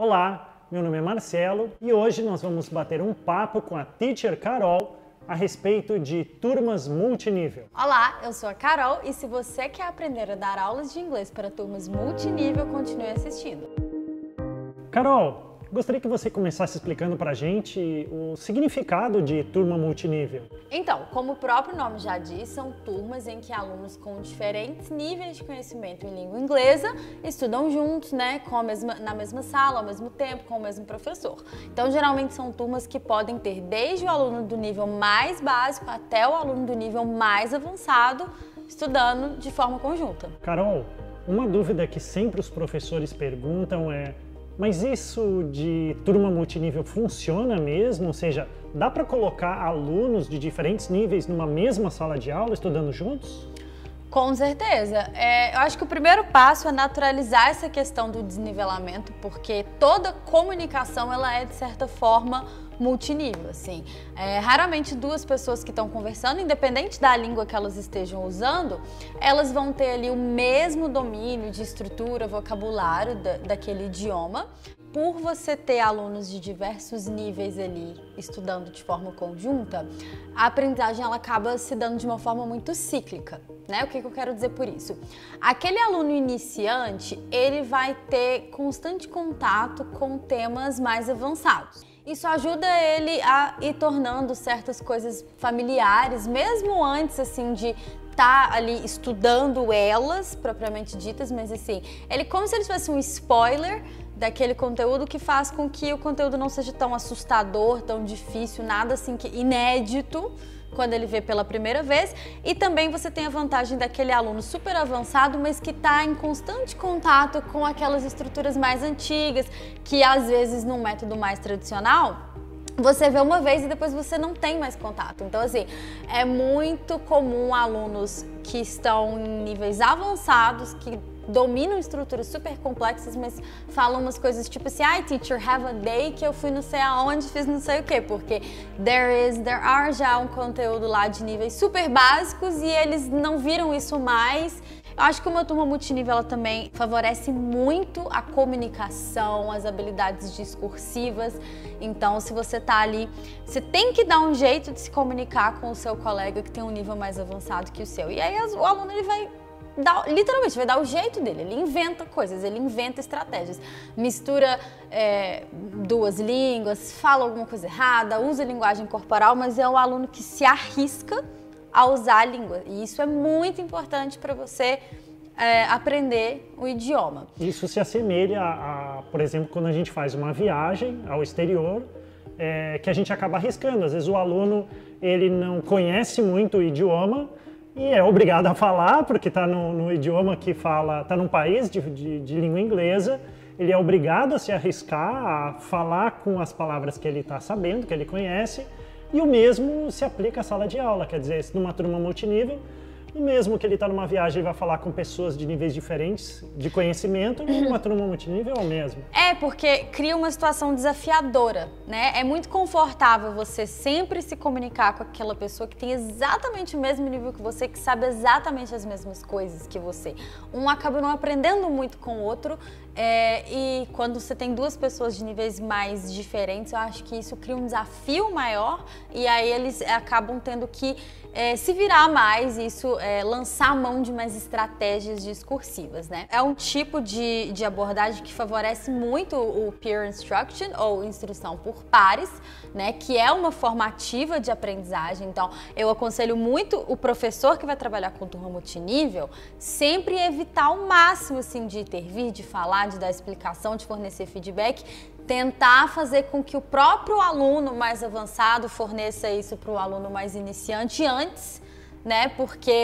Olá, meu nome é Marcelo e hoje nós vamos bater um papo com a Teacher Carol a respeito de turmas multinível. Olá, eu sou a Carol e se você quer aprender a dar aulas de inglês para turmas multinível, continue assistindo. Carol, gostaria que você começasse explicando pra gente o significado de turma multinível. Então, como o próprio nome já diz, são turmas em que alunos com diferentes níveis de conhecimento em língua inglesa estudam juntos, né, na mesma sala, ao mesmo tempo, com o mesmo professor. Então, geralmente são turmas que podem ter desde o aluno do nível mais básico até o aluno do nível mais avançado, estudando de forma conjunta. Carol, uma dúvida que sempre os professores perguntam é: mas isso de turma multinível funciona mesmo? Ou seja, dá para colocar alunos de diferentes níveis numa mesma sala de aula estudando juntos? Com certeza. Eu acho que o primeiro passo é naturalizar essa questão do desnivelamento, porque toda comunicação ela é, de certa forma, multinível, assim. Raramente duas pessoas que estão conversando, independente da língua que elas estejam usando, elas vão ter ali o mesmo domínio de estrutura, vocabulário daquele idioma. Por você ter alunos de diversos níveis ali estudando de forma conjunta, a aprendizagem ela acaba se dando de uma forma muito cíclica, né? O que eu quero dizer por isso? Aquele aluno iniciante, ele vai ter constante contato com temas mais avançados. Isso ajuda ele a ir tornando certas coisas familiares, mesmo antes assim de estar ali estudando elas, propriamente ditas, mas assim, ele como se ele tivesse um spoiler daquele conteúdo que faz com que o conteúdo não seja tão assustador, tão difícil, nada assim que inédito quando ele vê pela primeira vez. E também você tem a vantagem daquele aluno super avançado, mas que está em constante contato com aquelas estruturas mais antigas, que às vezes num método mais tradicional você vê uma vez e depois você não tem mais contato. Então, assim, é muito comum alunos que estão em níveis avançados, que dominam estruturas super complexas, mas falam umas coisas tipo assim: ai, teacher, have a day que eu fui não sei aonde, fiz não sei o quê, porque there are já um conteúdo lá de níveis super básicos e eles não viram isso mais. Eu acho que uma turma multinível ela também favorece muito a comunicação, as habilidades discursivas. Então, se você tá ali, você tem que dar um jeito de se comunicar com o seu colega que tem um nível mais avançado que o seu. E aí o aluno ele vai literalmente vai dar o jeito dele, ele inventa coisas, ele inventa estratégias, mistura duas línguas, fala alguma coisa errada, usa linguagem corporal, mas é o aluno que se arrisca a usar a língua. E isso é muito importante para você aprender o idioma. Isso se assemelha a, por exemplo, quando a gente faz uma viagem ao exterior, que a gente acaba arriscando. Às vezes o aluno ele não conhece muito o idioma e é obrigado a falar, porque está no idioma que fala, está num país de língua inglesa, ele é obrigado a se arriscar, a falar com as palavras que ele está sabendo, que ele conhece. E o mesmo se aplica à sala de aula, quer dizer, numa turma multinível, o mesmo que ele está numa viagem e vai falar com pessoas de níveis diferentes de conhecimento, numa turma multinível é o mesmo. Porque cria uma situação desafiadora, né? É muito confortável você sempre se comunicar com aquela pessoa que tem exatamente o mesmo nível que você, que sabe exatamente as mesmas coisas que você. Um acaba não aprendendo muito com o outro, e quando você tem duas pessoas de níveis mais diferentes, eu acho que isso cria um desafio maior e aí eles acabam tendo que se virar mais e isso lançar mão de mais estratégias discursivas, né? É um tipo de abordagem que favorece muito o peer instruction ou instrução por pares, né? Que é uma forma ativa de aprendizagem. Então, eu aconselho muito o professor que vai trabalhar com turma multinível sempre evitar ao máximo assim, de intervir, de falar, de dar explicação, de fornecer feedback, tentar fazer com que o próprio aluno mais avançado forneça isso para o aluno mais iniciante antes, né? Porque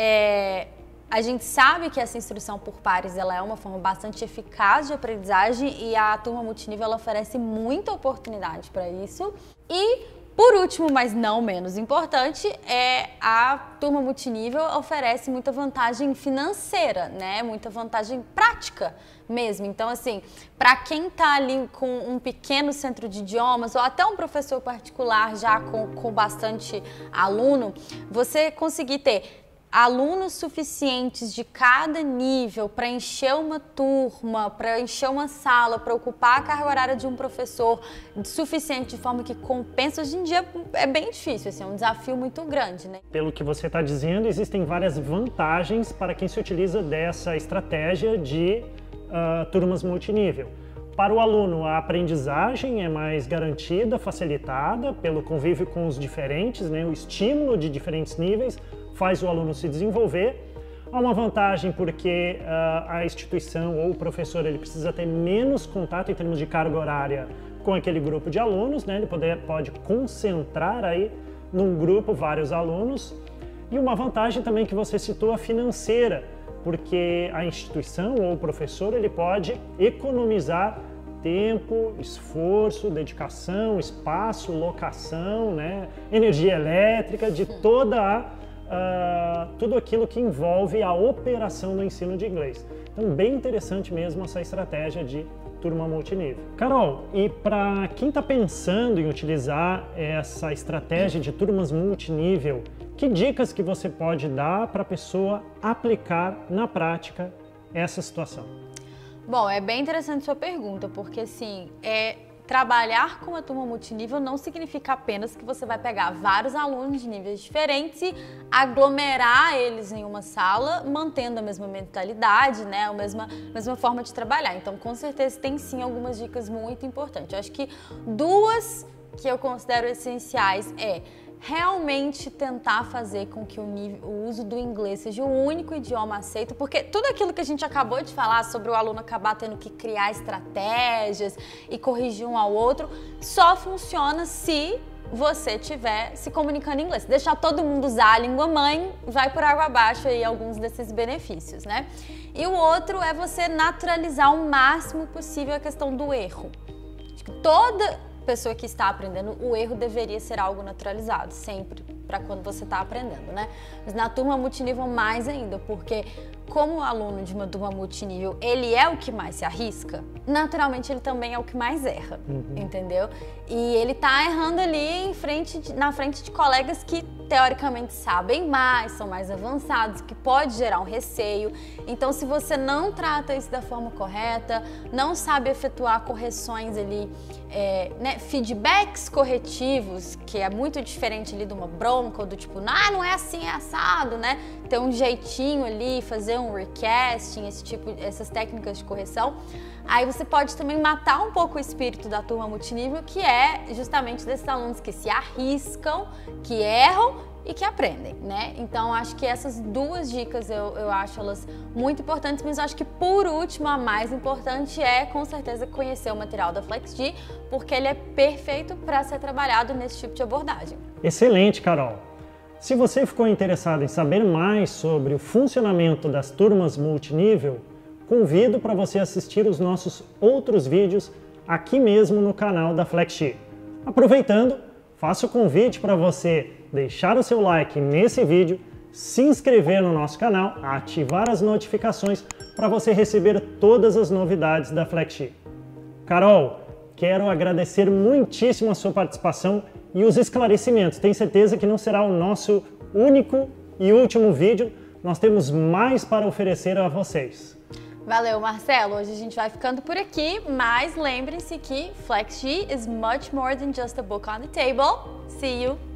a gente sabe que essa instrução por pares ela é uma forma bastante eficaz de aprendizagem e a turma multinível ela oferece muita oportunidade para isso. E por último, mas não menos importante, a turma multinível oferece muita vantagem financeira, né? Muita vantagem prática mesmo. Então, assim, para quem tá ali com um pequeno centro de idiomas ou até um professor particular já com bastante aluno, você conseguir ter alunos suficientes de cada nível para encher uma turma, para encher uma sala, para ocupar a carga horária de um professor suficiente de forma que compensa, hoje em dia é bem difícil, assim, é um desafio muito grande, né? Pelo que você está dizendo, existem várias vantagens para quem se utiliza dessa estratégia de turmas multinível. Para o aluno, a aprendizagem é mais garantida, facilitada pelo convívio com os diferentes, né? O estímulo de diferentes níveis faz o aluno se desenvolver. Há uma vantagem porque a instituição ou o professor ele precisa ter menos contato em termos de carga horária com aquele grupo de alunos, né? Ele pode concentrar aí num grupo vários alunos. E uma vantagem também que você citou, a financeira, porque a instituição ou o professor ele pode economizar tempo, esforço, dedicação, espaço, locação, né? Energia elétrica, de tudo aquilo que envolve a operação do ensino de inglês. Então, bem interessante mesmo essa estratégia de turma multinível. Carol, e para quem está pensando em utilizar essa estratégia de turmas multinível, que dicas que você pode dar para a pessoa aplicar na prática essa situação? Bom, é bem interessante sua pergunta, porque assim, trabalhar com a turma multinível não significa apenas que você vai pegar vários alunos de níveis diferentes e aglomerar eles em uma sala, mantendo a mesma mentalidade, né, a mesma forma de trabalhar. Então, com certeza, tem sim algumas dicas muito importantes. Eu acho que duas que eu considero essenciais realmente tentar fazer com que o uso do inglês seja o único idioma aceito, porque tudo aquilo que a gente acabou de falar sobre o aluno acabar tendo que criar estratégias e corrigir um ao outro, só funciona se você estiver se comunicando em inglês. Deixar todo mundo usar a língua mãe, vai por água abaixo aí alguns desses benefícios, né? E o outro é você naturalizar o máximo possível a questão do erro. Acho que toda pessoa que está aprendendo, o erro deveria ser algo naturalizado, sempre, para quando você está aprendendo, né? Mas na turma multinível mais ainda, porque como o aluno de uma turma multinível, ele é o que mais se arrisca, naturalmente ele também é o que mais erra, entendeu? E ele tá errando ali na frente de colegas que teoricamente sabem mais, são mais avançados, que pode gerar um receio. Então, se você não trata isso da forma correta, não sabe efetuar correções ali, feedbacks corretivos, que é muito diferente ali de uma bronca, ou do tipo, não é assim, é assado, né? Ter um jeitinho ali, fazer um recasting, essas técnicas de correção. Aí você pode também matar um pouco o espírito da turma multinível, que é justamente desses alunos que se arriscam, que erram e que aprendem, né? Então, acho que essas duas dicas eu acho elas muito importantes, mas eu acho que por último, a mais importante é, com certeza, conhecer o material da FlexG, porque ele é perfeito para ser trabalhado nesse tipo de abordagem. Excelente, Carol! Se você ficou interessado em saber mais sobre o funcionamento das turmas multinível, convido para você assistir os nossos outros vídeos aqui mesmo no canal da FlexG. Aproveitando, faço o convite para você deixar o seu like nesse vídeo, se inscrever no nosso canal, ativar as notificações para você receber todas as novidades da FlexG. Carol, quero agradecer muitíssimo a sua participação e os esclarecimentos. Tenho certeza que não será o nosso único e último vídeo. Nós temos mais para oferecer a vocês. Valeu, Marcelo. Hoje a gente vai ficando por aqui, mas lembrem-se que FlexG is much more than just a book on the table. See you